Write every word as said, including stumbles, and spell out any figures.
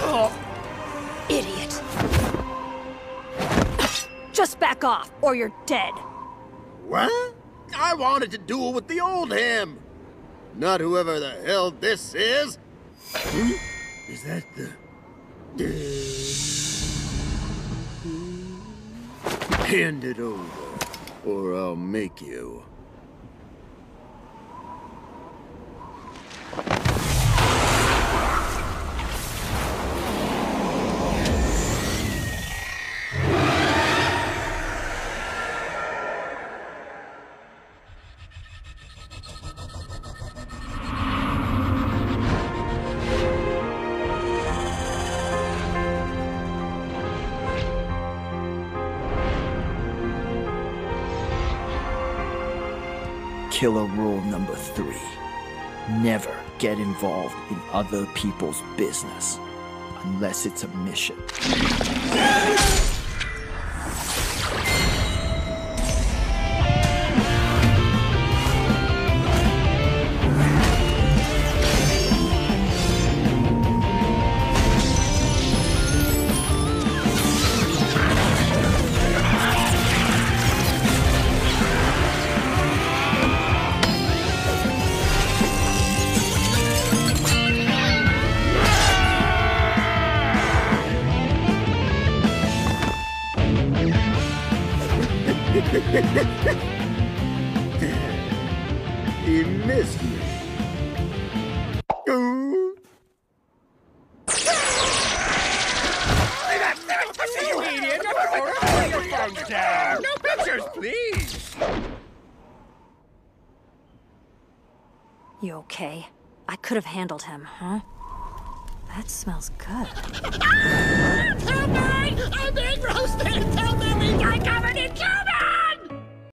Idiot. Just back off, or you're dead. What? I wanted to duel with the old him. Not whoever the hell this is. Hmm? Is that the... Hand it over, or I'll make you. Killer rule number three. Never get involved in other people's business. Unless it's a mission. He missed me. Ooh. You idiot! Put your phones down! No pictures, please! You okay? I could have handled him, huh? That smells good. Help